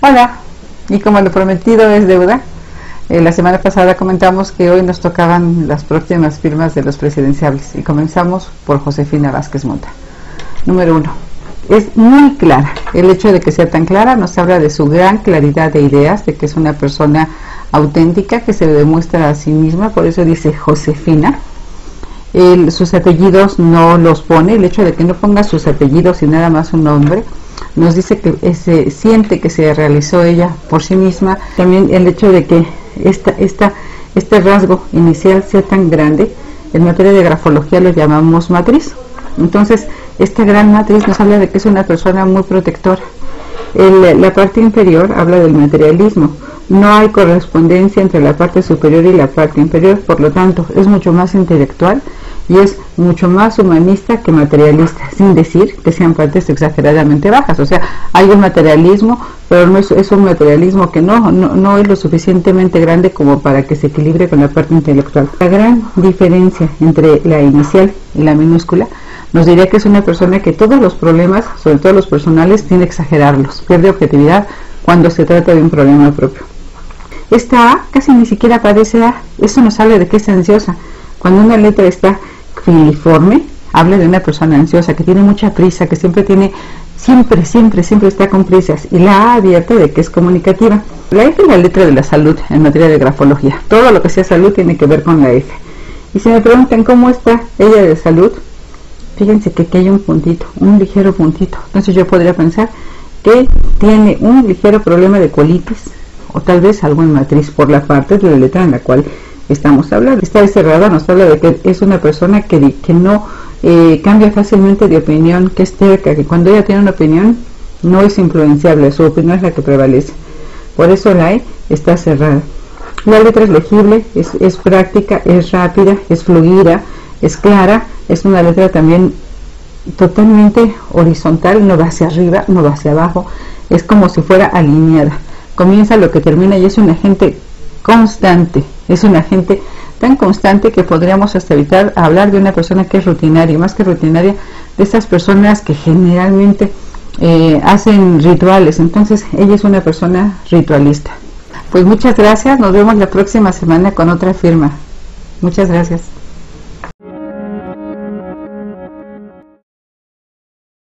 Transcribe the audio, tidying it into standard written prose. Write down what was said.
Hola, y como lo prometido es deuda, la semana pasada comentamos que hoy nos tocaban las próximas firmas de los presidenciables y comenzamos por Josefina Vázquez Mota. Número 1. Es muy clara. El hecho de que sea tan clara nos habla de su gran claridad de ideas, de que es una persona auténtica que se demuestra a sí misma, por eso dice Josefina. Sus apellidos no los pone, el hecho de que no ponga sus apellidos y nada más un nombre nos dice que se siente que se realizó ella por sí misma. También el hecho de que este rasgo inicial sea tan grande, en materia de grafología lo llamamos matriz. Entonces esta gran matriz nos habla de que es una persona muy protectora. La parte inferior habla del materialismo. No hay correspondencia entre la parte superior y la parte inferior, por lo tanto es mucho más intelectual y es mucho más humanista que materialista, sin decir que sean partes exageradamente bajas. O sea, hay un materialismo, pero no es un materialismo que no es lo suficientemente grande como para que se equilibre con la parte intelectual. La gran diferencia entre la inicial y la minúscula nos diría que es una persona que todos los problemas, sobre todo los personales, tiene que exagerarlos, pierde objetividad cuando se trata de un problema propio. Esta A casi ni siquiera aparece A, eso nos habla de que es ansiosa. Cuando una letra está filiforme, habla de una persona ansiosa, que tiene mucha prisa, que siempre está con prisas, y la A abierta de que es comunicativa. La F es la letra de la salud en materia de grafología, todo lo que sea salud tiene que ver con la F. Y si me preguntan cómo está ella de salud, fíjense que aquí hay un puntito, un ligero puntito, entonces yo podría pensar que tiene un ligero problema de colitis, o tal vez algo en matriz por la parte de la letra en la cual estamos hablando. Esta cerrada nos habla de que es una persona que no cambia fácilmente de opinión, que es terca, que cuando ella tiene una opinión no es influenciable, su opinión es la que prevalece. Por eso la E está cerrada. La letra es legible, es práctica, es rápida, es fluida, es clara, es una letra también totalmente horizontal, no va hacia arriba, no va hacia abajo, es como si fuera alineada. Comienza lo que termina y es un agente constante, es un agente tan constante que podríamos hasta evitar hablar de una persona que es rutinaria, más que rutinaria, de esas personas que generalmente hacen rituales. Entonces ella es una persona ritualista. Pues muchas gracias, nos vemos la próxima semana con otra firma. Muchas gracias.